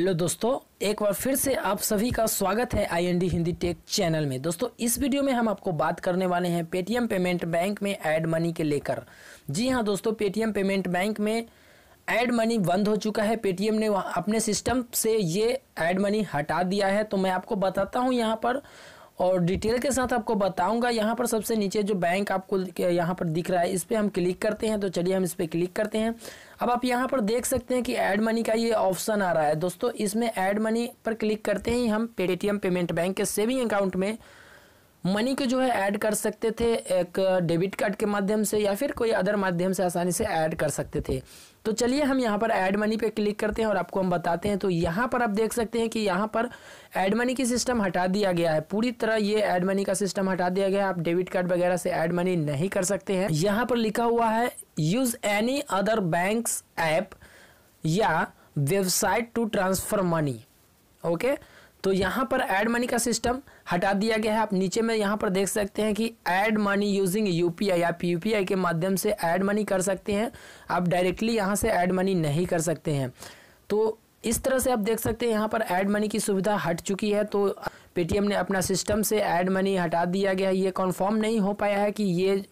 Hello दोस्तों, एक बार फिर से आप सभी का स्वागत है IND हिंदी टेक चैनल में। दोस्तों इस वीडियो में हम आपको बात करने वाले हैं पेटीएम पेमेंट बैंक में ऐड मनी के लेकर। जी हाँ दोस्तों, पेटीएम पेमेंट बैंक में ऐड मनी बंद हो चुका है। पेटीएम ने अपने सिस्टम से ये ऐड मनी हटा दिया है। तो मैं आपको बताता हूँ यहाँ पर और डिटेल के साथ आपको बताऊंगा। यहाँ पर सबसे नीचे जो बैंक आपको यहाँ पर दिख रहा है, इस पर हम क्लिक करते हैं। तो चलिए हम इस पर क्लिक करते हैं। अब आप यहाँ पर देख सकते हैं कि ऐड मनी का ये ऑप्शन आ रहा है। दोस्तों इसमें ऐड मनी पर क्लिक करते ही हम पेटीएम पेमेंट बैंक के सेविंग अकाउंट में मनी को जो है ऐड कर सकते थे, एक डेबिट कार्ड के माध्यम से या फिर कोई अदर माध्यम से आसानी से ऐड कर सकते थे। तो चलिए हम यहाँ पर ऐड मनी पे क्लिक करते हैं और आपको हम बताते हैं। तो यहाँ पर आप देख सकते हैं कि यहाँ पर ऐड मनी की सिस्टम हटा दिया गया है। पूरी तरह ये ऐड मनी का सिस्टम हटा दिया गया है। आप डेबिट कार्ड वगैरह से ऐड मनी नहीं कर सकते हैं। यहाँ पर लिखा हुआ है use any other banks app या website to transfer money. Okay, तो यहाँ पर ऐड मनी का सिस्टम हटा दिया गया है। आप नीचे में यहाँ पर देख सकते हैं कि ऐड मनी यूजिंग यूपीआई, आप यूपीआई के माध्यम से ऐड मनी कर सकते हैं। आप डायरेक्टली यहाँ से ऐड मनी नहीं कर सकते हैं। तो इस तरह से आप देख सकते हैं यहाँ पर ऐड मनी की सुविधा हट चुकी है। तो पेटीएम ने अपना सिस्टम से ऐड मनी हटा दिया गया है। ये कंफर्म नहीं हो पाया है कि ये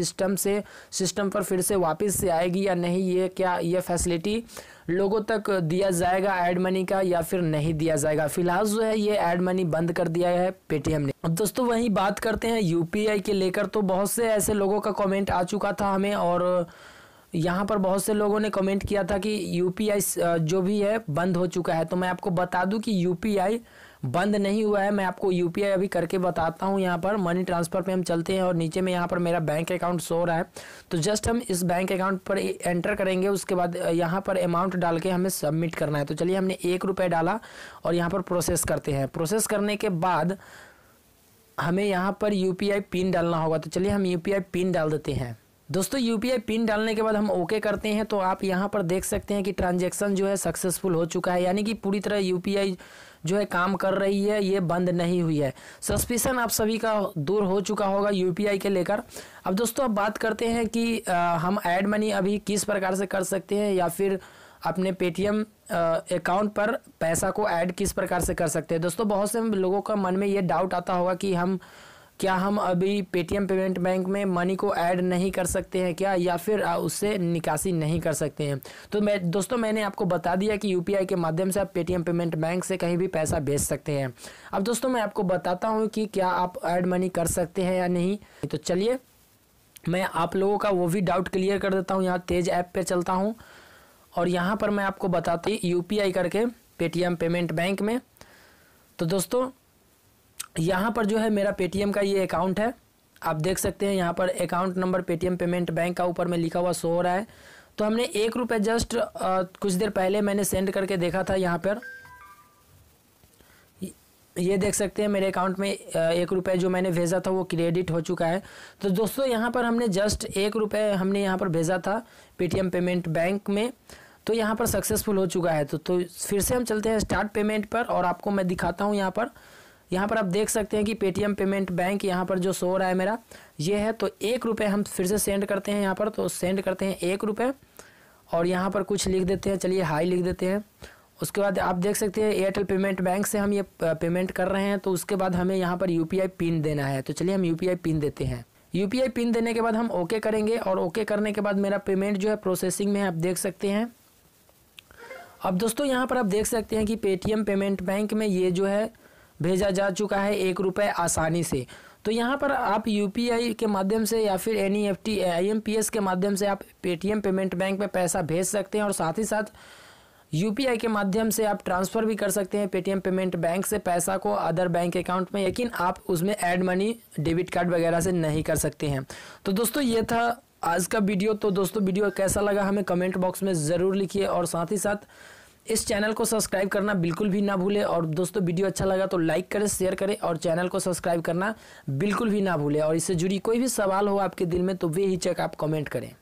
सिस्टम पर फिर से वापस से आएगी या नहीं। ये क्या ये फैसिलिटी लोगों तक दिया जाएगा ऐड मनी का या फिर नहीं दिया जाएगा। फिलहाल जो है ये ऐड मनी बंद कर दिया है पेटीएम ने। अब दोस्तों वही बात करते हैं यूपीआई के लेकर। तो बहुत से ऐसे लोगों का कमेंट आ चुका था हमें और यहाँ पर बहुत से लोगों ने कमेंट किया था कि यूपीआई जो भी है बंद हो चुका है। तो मैं आपको बता दूं कि यूपीआई बंद नहीं हुआ है। मैं आपको यूपीआई अभी करके बताता हूँ। यहाँ पर मनी ट्रांसफ़र पे हम चलते हैं और नीचे में यहाँ पर मेरा बैंक अकाउंट शो रहा है। तो जस्ट हम इस बैंक अकाउंट पर एंटर करेंगे। उसके बाद यहाँ पर अमाउंट डाल के हमें सबमिट करना है। तो चलिए हमने 1 रुपये डाला और यहाँ पर प्रोसेस करते हैं। प्रोसेस करने के बाद हमें यहाँ पर यूपीआई पिन डालना होगा। तो चलिए हम यूपीआई पिन डाल देते हैं। दोस्तों यूपीआई पिन डालने के बाद हम ओके करते हैं। तो आप यहाँ पर देख सकते हैं कि ट्रांजैक्शन जो है सक्सेसफुल हो चुका है, यानी कि पूरी तरह यूपीआई जो है काम कर रही है, ये बंद नहीं हुई है। सस्पिशन आप सभी का दूर हो चुका होगा यूपीआई के लेकर। अब दोस्तों अब बात करते हैं कि हम ऐड मनी अभी किस प्रकार से कर सकते हैं या फिर अपने पेटीएम अकाउंट पर पैसा को ऐड किस प्रकार से कर सकते हैं। दोस्तों बहुत से लोगों का मन में ये डाउट आता होगा कि क्या हम अभी पेटीएम पेमेंट बैंक में मनी को ऐड नहीं कर सकते हैं क्या, या फिर उससे निकासी नहीं कर सकते हैं। तो दोस्तों मैंने आपको बता दिया कि यूपीआई के माध्यम से आप पेटीएम पेमेंट बैंक से कहीं भी पैसा भेज सकते हैं। अब दोस्तों मैं आपको बताता हूं कि क्या आप ऐड मनी कर सकते हैं या नहीं। तो चलिए मैं आप लोगों का वो भी डाउट क्लियर कर देता हूँ। यहाँ तेज ऐप पर चलता हूँ और यहाँ पर मैं आपको बताता हूँ यूपीआई करके पेटीएम पेमेंट बैंक में। तो दोस्तों यहाँ पर जो है मेरा पेटीएम का ये अकाउंट है। आप देख सकते हैं यहाँ पर account number Paytm payment bank का ऊपर में लिखा हुआ शो हो रहा है। तो हमने 1 रुपये जस्ट कुछ देर पहले मैंने सेंड करके देखा था। यहाँ पर ये देख सकते हैं मेरे अकाउंट में 1 रुपये जो मैंने भेजा था वो क्रेडिट हो चुका है। तो दोस्तों यहाँ पर हमने जस्ट 1 रुपये हमने यहाँ पर भेजा था पेटीएम पेमेंट बैंक में। तो यहाँ पर सक्सेसफुल हो चुका है। तो फिर से हम चलते हैं स्टार्ट पेमेंट पर और आपको मैं दिखाता हूँ। यहाँ पर आप देख सकते हैं कि पेटीएम पेमेंट बैंक यहाँ पर जो शो हो रहा है मेरा ये है। तो 1 रुपये हम फिर से सेंड करते हैं यहाँ पर। तो सेंड करते हैं 1 रुपये और यहाँ पर कुछ लिख देते हैं। चलिए हाई लिख देते हैं। उसके बाद आप देख सकते हैं एयरटेल पेमेंट बैंक से हम ये पेमेंट कर रहे हैं। तो उसके बाद हमें यहाँ पर यूपीआई पिन देना है। तो चलिए हम यूपीआई पिन देते हैं। यूपीआई पिन देने के बाद हम ओके करेंगे और ओके करने के बाद मेरा पेमेंट जो है प्रोसेसिंग में आप देख सकते हैं। अब दोस्तों यहाँ पर आप देख सकते हैं कि पेटीएम पेमेंट बैंक में ये जो है भेजा जा चुका है 1 रुपये आसानी से। तो यहाँ पर आप यूपीआई के माध्यम से या फिर एनईएफटी IMPS के माध्यम से आप पेटीएम पेमेंट बैंक में पैसा भेज सकते हैं और साथ ही साथ यूपीआई के माध्यम से आप ट्रांसफ़र भी कर सकते हैं पेटीएम पेमेंट बैंक से पैसा को अदर बैंक अकाउंट में, लेकिन आप उसमें ऐड मनी डेबिट कार्ड वगैरह से नहीं कर सकते हैं। तो दोस्तों ये था आज का वीडियो। तो दोस्तों वीडियो कैसा लगा हमें कमेंट बॉक्स में ज़रूर लिखिए और साथ ही साथ इस चैनल को सब्सक्राइब करना बिल्कुल भी ना भूलें। और दोस्तों वीडियो अच्छा लगा तो लाइक करें, शेयर करें और चैनल को सब्सक्राइब करना बिल्कुल भी ना भूलें। और इससे जुड़ी कोई भी सवाल हो आपके दिल में तो वे ही चेक आप कमेंट करें।